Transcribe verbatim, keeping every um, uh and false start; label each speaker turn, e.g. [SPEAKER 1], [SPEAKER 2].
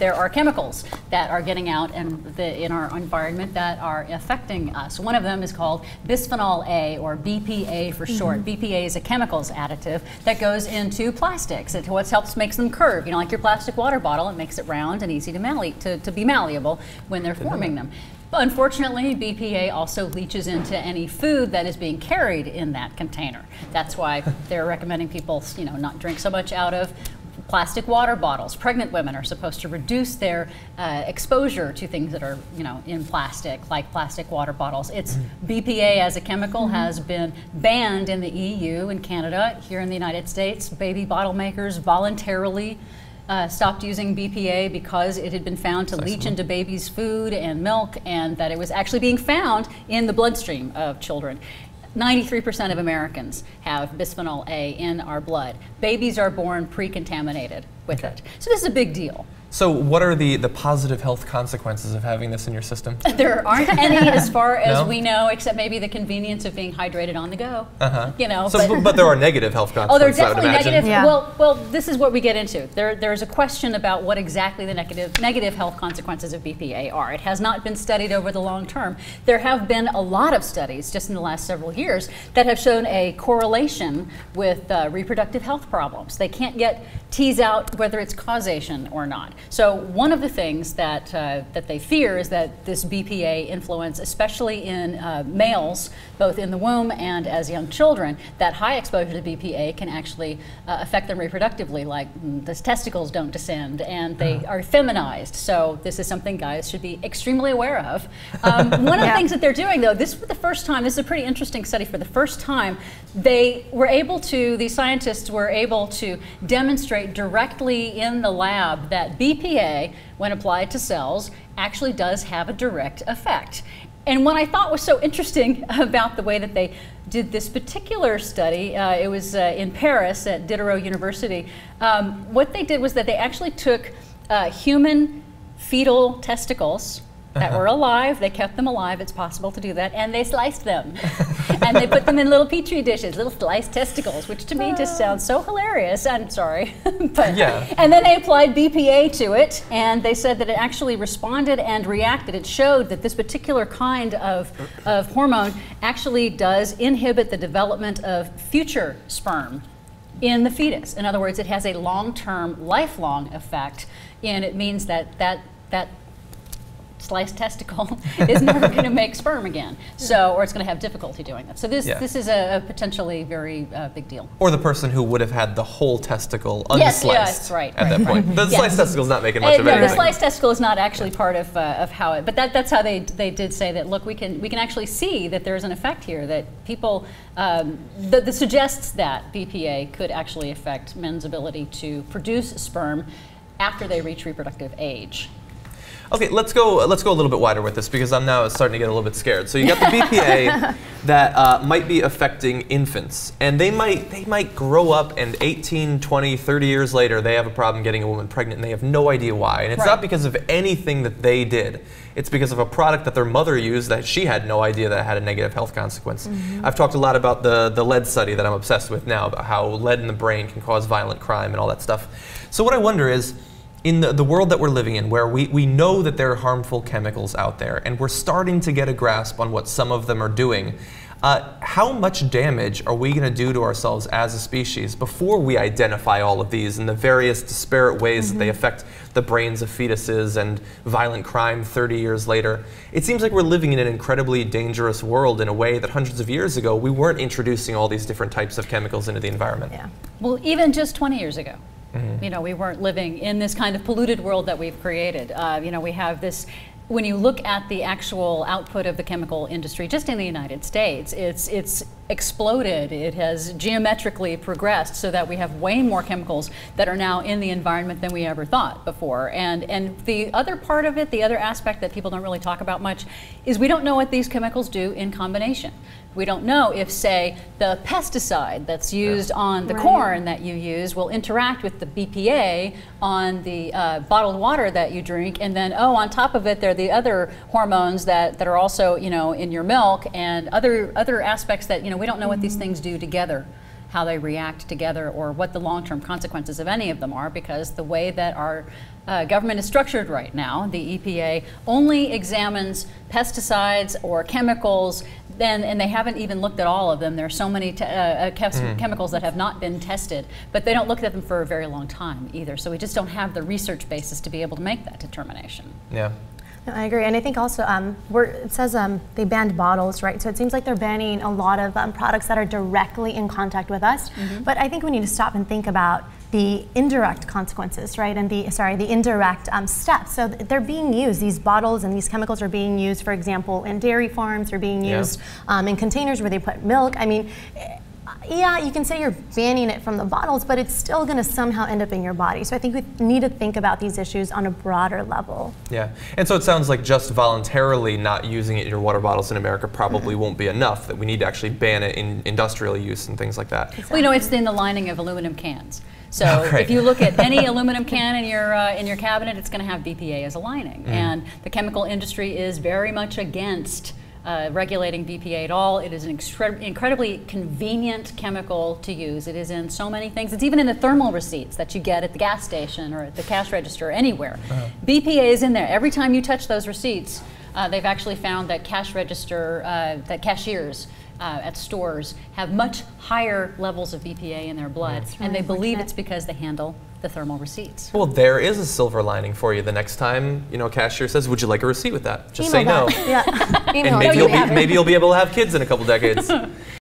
[SPEAKER 1] there are chemicals that are getting out and the, in our environment that are affecting us. One of them is called bisphenol A, or B P A for short. Mm-hmm. B P A is a chemicals additive that goes into plastics. It what helps makes them curve. You know, like your plastic water bottle, it makes it round and easy to, malleate, to, to be malleable when they're forming them. But unfortunately, B P A also leaches into any food that is being carried in that container. That's why they're recommending people, you know, not drink so much out of plastic water bottles. Pregnant women are supposed to reduce their uh, exposure to things that are, you know, in plastic, like plastic water bottles. It's mm-hmm. B P A as a chemical mm-hmm. has been banned in the E U and Canada. Here in the United States, baby bottle makers voluntarily uh, stopped using B P A because it had been found to leach into babies' food and milk, and that it was actually being found in the bloodstream of children. ninety-three percent of Americans have bisphenol A in our blood. Babies are born pre-contaminated with
[SPEAKER 2] okay.
[SPEAKER 1] it. So this is a big deal.
[SPEAKER 2] So what are the, the positive health consequences of having this in your system?
[SPEAKER 1] There aren't any as far as
[SPEAKER 2] no?
[SPEAKER 1] we know, except maybe the convenience of being hydrated on the go.
[SPEAKER 2] Uh-huh.
[SPEAKER 1] You know,
[SPEAKER 2] so,
[SPEAKER 1] but,
[SPEAKER 2] but there are negative health consequences,
[SPEAKER 1] oh, there are definitely
[SPEAKER 2] I would imagine.
[SPEAKER 1] negative.
[SPEAKER 3] Yeah.
[SPEAKER 1] Well, well, this is what we get into. There, there's a question about what exactly the negative, negative health consequences of B P A are. It has not been studied over the long term. There have been a lot of studies just in the last several years that have shown a correlation with uh, reproductive health problems. They can't yet tease out whether it's causation or not. So one of the things that uh, that they fear is that this B P A influence, especially in uh, males, both in the womb and as young children, that high exposure to B P A can actually uh, affect them reproductively, like mm, the testicles don't descend and they uh-huh. are feminized. So this is something guys should be extremely aware of. Um, one of yeah. the things that they're doing, though, this for the first time, this is a pretty interesting study. For the first time, they were able to, these scientists were able to demonstrate directly in the lab that B P A, when applied to cells, actually does have a direct effect. And what I thought was so interesting about the way that they did this particular study, uh, it was uh, in Paris at Iadarola University, um, what they did was that they actually took uh, human fetal testicles that were alive, they kept them alive, it's possible to do that, and they sliced them. And they put them in little petri dishes, little sliced testicles, which to me just sounds so hilarious. I'm sorry. but,
[SPEAKER 2] yeah.
[SPEAKER 1] And then they applied B P A to it, and they said that it actually responded and reacted. It showed that this particular kind of, of hormone actually does inhibit the development of future sperm in the fetus. In other words, it has a long-term, lifelong effect, and it means that that, that sliced testicle is never going to make sperm again, so or it's going to have difficulty doing that. So this yeah. this is a, a potentially very uh, big deal.
[SPEAKER 2] Or the person who would have had the whole testicle unsliced
[SPEAKER 1] yes, yes, right,
[SPEAKER 2] at
[SPEAKER 1] right,
[SPEAKER 2] that point.
[SPEAKER 1] Right.
[SPEAKER 2] The
[SPEAKER 1] yes.
[SPEAKER 2] sliced testicle is not making much
[SPEAKER 1] uh,
[SPEAKER 2] of
[SPEAKER 1] no,
[SPEAKER 2] anything.
[SPEAKER 1] the sliced testicle is not actually part of uh, of how it. But that that's how they they did say that. Look, we can we can actually see that there's an effect here that people um, that, that suggests that B P A could actually affect men's ability to produce sperm after they reach reproductive age.
[SPEAKER 2] Okay, let's go. Let's go a little bit wider with this because I'm now starting to get a little bit scared. So you got the B P A that uh, might be affecting infants, and they might they might grow up, and eighteen, twenty, thirty years later, they have a problem getting a woman pregnant, and they have no idea why. And it's right. not because of anything that they did. It's because of a product that their mother used that she had no idea that had a negative health consequence. Mm-hmm. I've talked a lot about the the lead study that I'm obsessed with now, about how lead in the brain can cause violent crime and all that stuff. So what I wonder is, in the, the world that we're living in, where we, we know that there are harmful chemicals out there, and we're starting to get a grasp on what some of them are doing, uh, how much damage are we going to do to ourselves as a species before we identify all of these in the various disparate ways mm-hmm. that they affect the brains of fetuses and violent crime thirty years later? It seems like we're living in an incredibly dangerous world in a way that hundreds of years ago we weren't introducing all these different types of chemicals into the environment.
[SPEAKER 1] Yeah. Well, even just twenty years ago.
[SPEAKER 2] Mm-hmm.
[SPEAKER 1] You know, we weren't living in this kind of polluted world that we've created. Uh, you know, we have this, when you look at the actual output of the chemical industry just in the United States, it's, it's exploded. It has geometrically progressed so that we have way more chemicals that are now in the environment than we ever thought before. And, and the other part of it, the other aspect that people don't really talk about much, is we don't know what these chemicals do in combination. We don't know if, say, the pesticide that's used yeah. on the right. corn that you use will interact with the B P A on the uh, bottled water that you drink, and then, oh, on top of it, there are the other hormones that, that are also, you know, in your milk, and other other aspects that, you know, we don't know what these things do together. how they react together or what the long-term consequences of any of them are, because the way that our uh, government is structured right now, the E P A only examines pesticides or chemicals, then, and they haven't even looked at all of them. There are so many te uh, chem mm. chemicals that have not been tested, but they don't look at them for a very long time either. So we just don't have the research basis to be able to make that determination.
[SPEAKER 2] Yeah.
[SPEAKER 3] No, I agree, and I think also um, we're, it says um, they banned bottles, right? So it seems like they're banning a lot of um, products that are directly in contact with us. Mm-hmm. But I think we need to stop and think about the indirect consequences, right? And the sorry, the indirect um, steps. So th they're being used. These bottles and these chemicals are being used, for example, in dairy farms. They're being used yeah. um, in containers where they put milk. I mean. Yeah, you can say you're banning it from the bottles, but it's still going to somehow end up in your body. So I think we need to think about these issues on a broader level.
[SPEAKER 2] Yeah, and so it sounds like just voluntarily not using it in your water bottles in America probably mm-hmm. won't be enough, that we need to actually ban it in industrial use and things like that.
[SPEAKER 1] Exactly. Well, you know, it's in the lining of aluminum cans. So oh, if you look at any aluminum can in your uh, in your cabinet, it's going to have B P A as a lining. Mm. And the chemical industry is very much against Uh, regulating B P A at all. It is an incredibly convenient chemical to use. It is in so many things. It's even in the thermal receipts that you get at the gas station or at the cash register or anywhere. Uh-huh. B P A is in there. Every time you touch those receipts, uh, they've actually found that cash register, uh, that cashiers uh, at stores have much higher levels of B P A in their blood.
[SPEAKER 3] That's
[SPEAKER 1] and they
[SPEAKER 3] really
[SPEAKER 1] believe
[SPEAKER 3] fortunate.
[SPEAKER 1] It's because they handle the thermal receipts.
[SPEAKER 2] Well, there is a silver lining for you. The next time, you know, a cashier says, "Would you like a receipt with that?" Just
[SPEAKER 3] Email
[SPEAKER 2] say no.
[SPEAKER 3] that. Yeah.
[SPEAKER 2] And maybe you'll, be, maybe you'll be able to have kids in a couple decades.